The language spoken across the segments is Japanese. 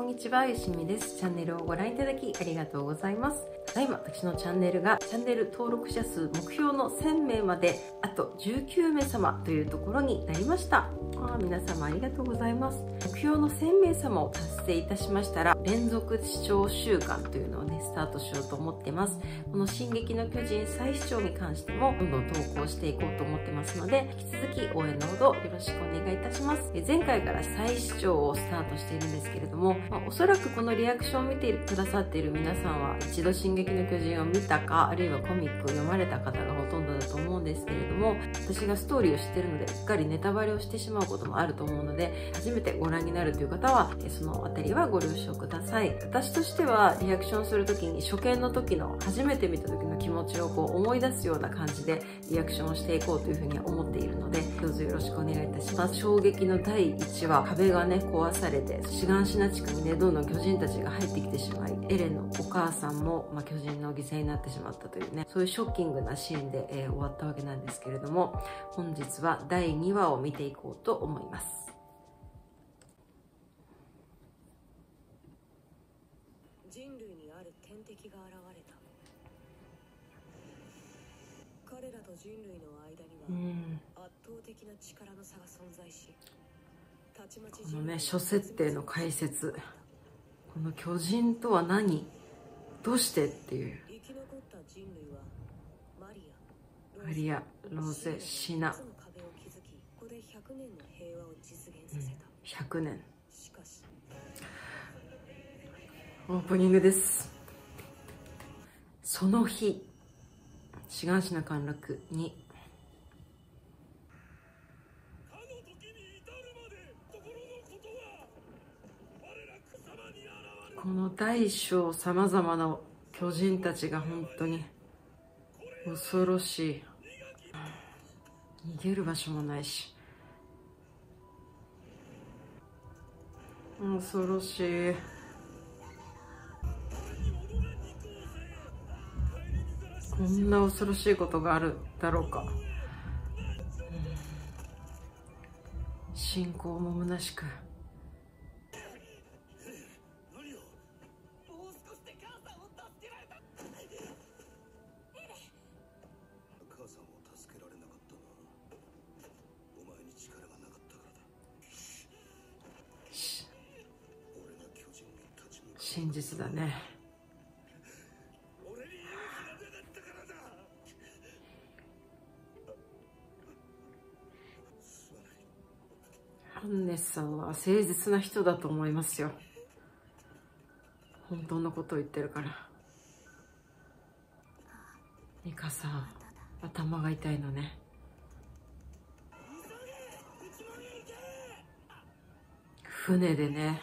にちは、よしみです。チャンネルをご覧いただきありがとうございます。ただいま私のチャンネルがチャンネル登録者数目標の1000名まであと19名様というところになりました。皆様ありがとうございます。目標の1000名様を達成いたしましたら、連続視聴習慣というのをね、スタートしようと思ってます。この進撃の巨人再視聴に関してもどんどん投稿していこうと思ってますので、引き続き応援のほどよろしくお願いいたします。前回から再視聴をスタートしているんですけれども、おそらくこのリアクションを見てくださっている皆さんは一度進撃の巨人を見たか、あるいはコミックを読まれた方がほとんどだと思うんですけれども、私がストーリーを知っているのでうっかりネタバレをしてしまうこともあると思うので、初めてご覧になるという方はそのあたりはご了承ください。私としてはリアクションするときに初見の時の初めて見た時の気持ちを思い出すような感じでリアクションをしていこうというふうに思っているので、どうぞよろしくお願いいたします。衝撃の第1話、壁がね壊されてシガンシナ地区にねどんどん巨人たちが入ってきてしまい、エレンのお母さんも、巨人の犠牲になってしまったというね、そういうショッキングなシーンで、終わったわけなんですけれども、本日は第2話を見ていこうと思います。 人類にある天敵が現れた。彼らと人類の間には圧倒的な力の差が存在し、 このね諸設定の解説、この巨人とは何、どうしてっていう。 生き残った人類はマリア、ロゼ、シナ、 ここで100年の平和を実現させた。 100年。 しかしオープニングです。その日、シガンシナ陥落にこの大小さまざまな巨人たちが本当に恐ろしい。逃げる場所もないし恐ろしい。こんな恐ろしいことがあるだろうか。信仰も虚しく。真実だね。ハンネスさんは誠実な人だと思いますよ。本当のことを言ってるから。ミカさん、頭が痛いのね。船でね。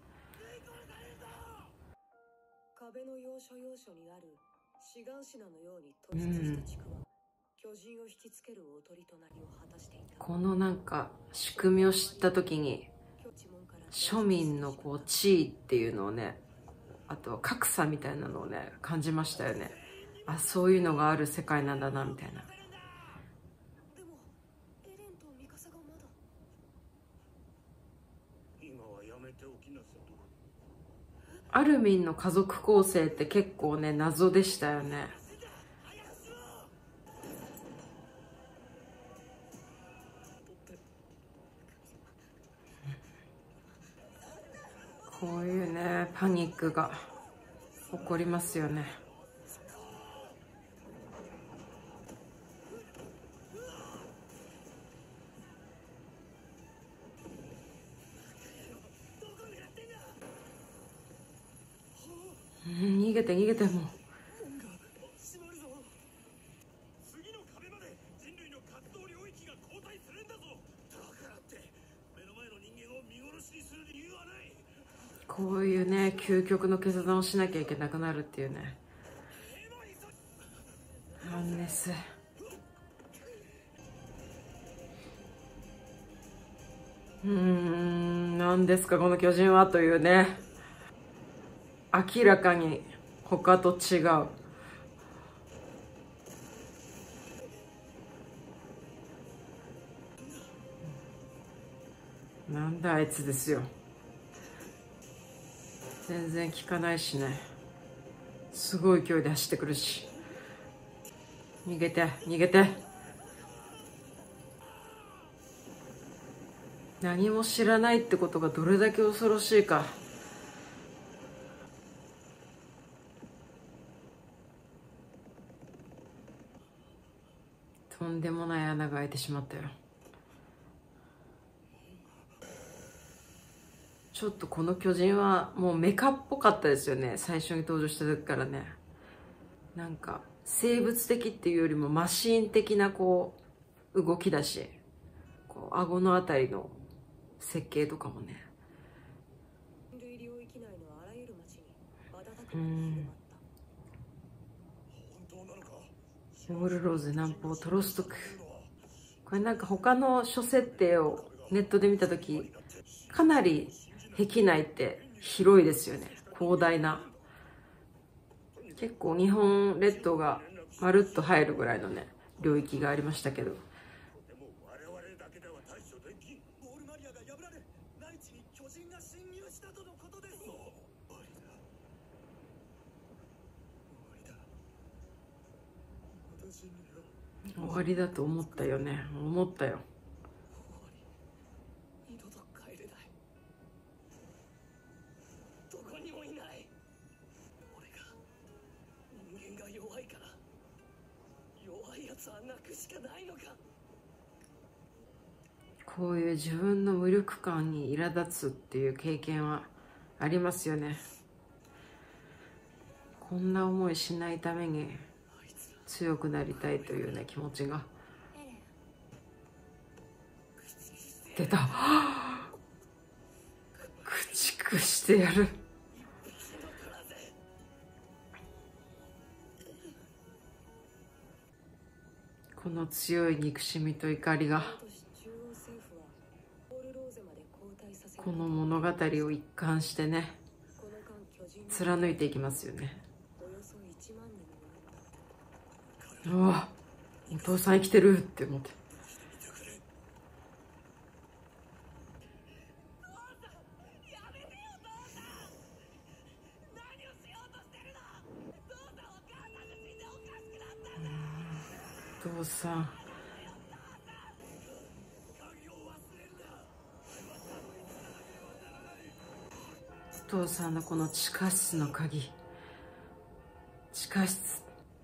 壁の要所要所にあるシガンシナのように突出した地区は、巨人を引きつけるおとりとなりを果たしていた。 このなんか仕組みを知った時に、庶民の地位っていうのをね、あとは格差みたいなのをね感じましたよね。あ、そういうのがある世界なんだなみたいな。 でもエレンとミカサがまだ。 今はやめておきなさい。 アルミンの家族構成って結構ね謎でしたよね。こういうねパニックが起こりますよね。逃げて逃げて。もう次の壁まで人類の活動領域が後退するんだぞ。だからって目の前の人間を見殺しにする理由はない。 こういうね究極の決断をしなきゃいけなくなるっていうね。ハンネス、何ですかこの巨人はというね。明らかに他と違う。なんだあいつですよ。 全然効かないしね。すごい勢いで走ってくるし。逃げて逃げて。何も知らないってことがどれだけ恐ろしいか。とんでもない穴が開いてしまったよ。ちょっとこの巨人はもうメカっぽかったですよね、最初に登場した時からね。なんか生物的っていうよりもマシーン的なこう動きだし、こう顎のあたりの設計とかもね。オールローズ南方トロストク。これなんか他の諸設定をネットで見た時、かなり壁内って広いですよね。広大な。結構日本列島がまるっと入るぐらいのね領域がありましたけど。終わりだと思ったよね。思ったよ。 二度と帰れない。どこにもいない。俺が人間が弱いから、弱いやつは泣くしかないのか。 こういう自分の無力感に苛立つっていう経験はありますよね。こんな思いしないために強くなりたいというね気持ちが出た。駆逐してやる。この強い憎しみと怒りがこの物語を一貫してね貫いていきますよね。うわ、お父さん生きてるって思って。お父さん、お父さんのこの地下室の鍵。地下室。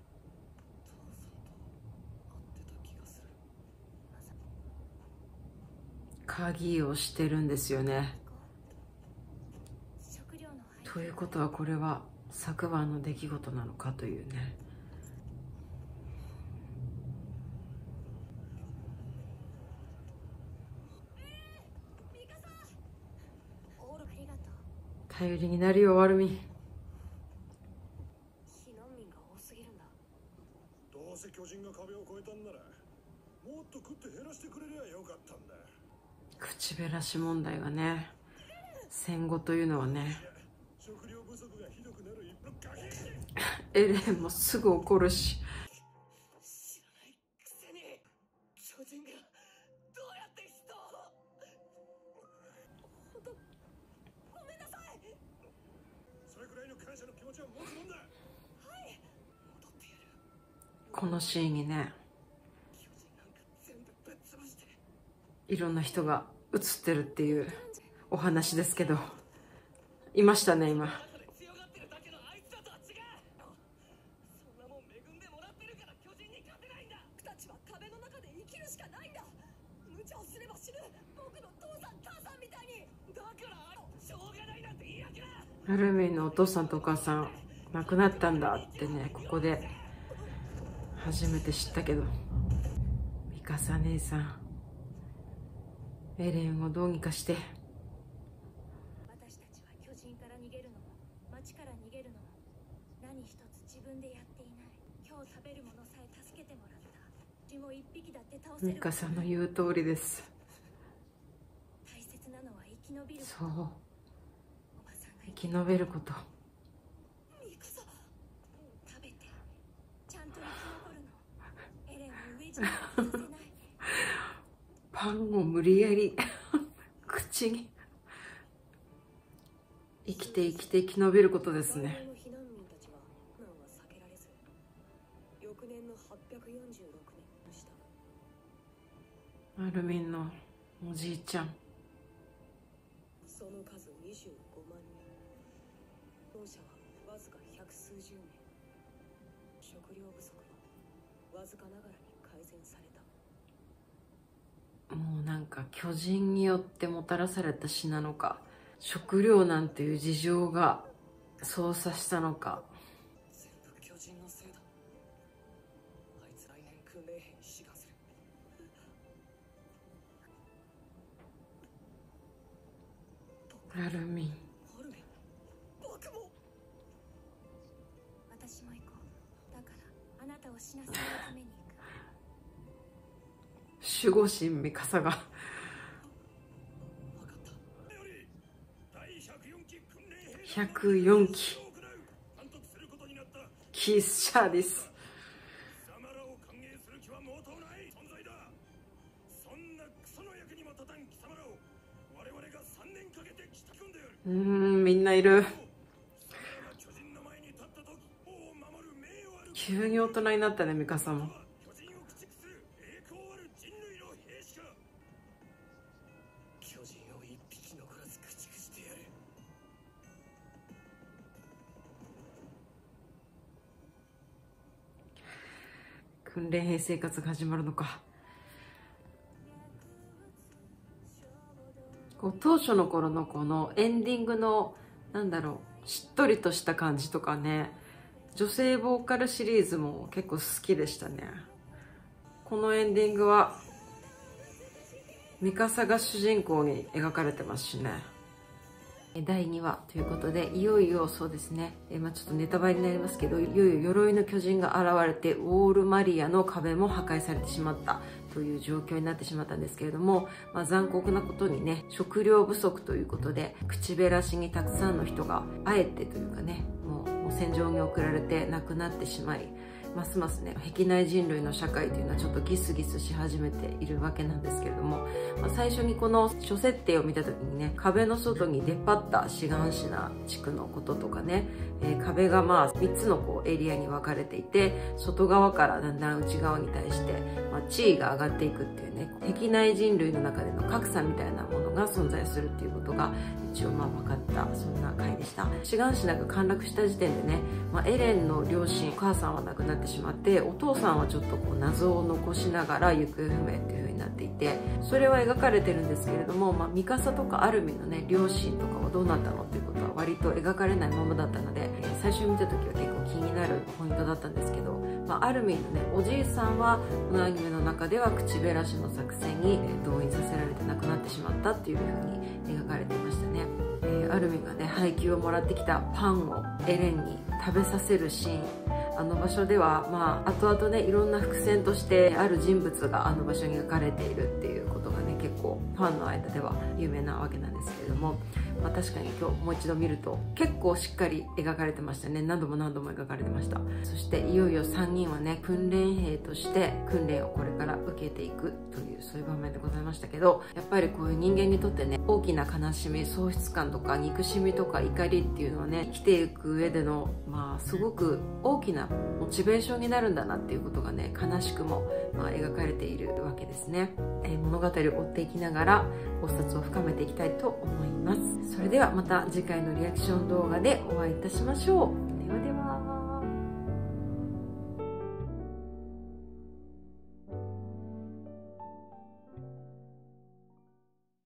鍵をしてるんですよね。ということはこれは昨晩の出来事なのかというね。頼りになるよ、ワルミン。 どうせ巨人が壁を越えたんならもっと食って減らしてくれりゃよかったんだ。 口減らし問題がね、戦後というのはね、 食料不足がひどくなる一方。 エレンもすぐ怒るし。 知らないくせに巨人がどうやって人を。本当ごめんなさい。それくらいの感謝の気持ちは持つもんだ。はい、戻ってやる。 このシーンにね、 巨人なんか全部ぶっ潰して。 いろんな人が映ってるっていうお話ですけど、いましたね今。 強がってるだけのあいつらとは違う。そんなもん恵んでもらってるから巨人に勝てないんだ。僕たちは壁の中で生きるしかないんだ。無茶をすれば死ぬ。僕の父さん母さんみたいに。だからしょうがないなんて言い訳だ。 アルミンのお父さんとお母さん亡くなったんだってね、ここで初めて知ったけど。ミカサ姉さん、エレンをどうにかして。 私たちは巨人から逃げるのも町から逃げるのも何一つ自分でやっていない。今日食べるものさえ助けてもらった。血も一匹だって倒せる。 ミカさんの言う通りです。 大切なのは生き延びること。 そう、 おばさんが生き延びること。 ミカサ食べてちゃんと生き残るの。エレンを飢え死にさせない。 パンを無理やり口に。 生きて生き延びることですね。 避難民たちは難は避けられず、翌年の846年でした。 アルミンのおじいちゃん。 その数25万人。本社はわずか百数十名。食料不足はわずかながらに改善された。 もうなんか巨人によってもたらされた死なのか、食料なんていう事情が操作したのか。 全部巨人のせいだ。あいつ来年訓練兵に志願する。 アルミン。 アルミン、僕も。 私も行こう。だからあなたを死なせるために行く。 守護神ミカサが分かった。 104機キース・シャーディス。みんないる。急に大人になったね、ミカサも。訓練兵生活が始まるのか。こう当初の頃のこのエンディングのなんだろう、しっとりとした感じとかね、女性ボーカルシリーズも結構好きでしたね。このエンディングはミカサが主人公に描かれてますしね。第2話ということで、いよいよそうですね、ちょっとネタバレになりますけど、いよいよ鎧の巨人が現れてウォールマリアの壁も破壊されてしまったという状況になってしまったんですけれども、残酷なことにね、食料不足ということで口減らしにたくさんの人があえてというかね、もう戦場に送られて亡くなってしまい、ますますね、壁内人類の社会というのはちょっとギスギスし始めているわけなんですけれども、最初にこの諸設定を見た時にね、壁の外に出っ張ったシガンシナ地区のこととかね、壁が3つのこうエリアに分かれていて、外側からだんだん内側に対して、地位が上がっていくっていうね、壁内人類の中での格差みたいなものが存在するっていうことが一応分かった、そんな回でした。シガンシナが陥落した時点でね、エレンの両親、お母さんは亡くなってしまって、お父さんはちょっとこう謎を残しながら行方不明っていう風になっていて、それは描かれてるんですけれども、ミカサとかアルミンのね、両親とかはどうなったのっていうことは割と描かれないままだったので、最初見た時は結構気になるポイントだったんですけど、アルミンのね、おじいさんはこのアニメの中では口減らしの作戦に動員させられて亡くなってしまったっていう風に描かれていましたね。アルミンがね、配給をもらってきたパンをエレンに食べさせるシーン、あの場所では後々ね、いろんな伏線としてある人物があの場所に描かれているっていうことがね、結構ファンの間では有名なわけなんですけれども、確かに今日もう一度見ると結構しっかり描かれてましたね。何度も何度も描かれてました。そしていよいよ3人はね、訓練兵として訓練をこれから受けていくという、そういう場面でございましたけど、やっぱりこういう人間にとってね、大きな悲しみ、喪失感とか憎しみとか怒りっていうのはね、生きていく上でのすごく大きなモチベーションになるんだなっていうことがね、悲しくも描かれているわけですね。物語を追っていきながら考察を深めていきたいと思います。それではまた次回のリアクション動画でお会いいたしましょう。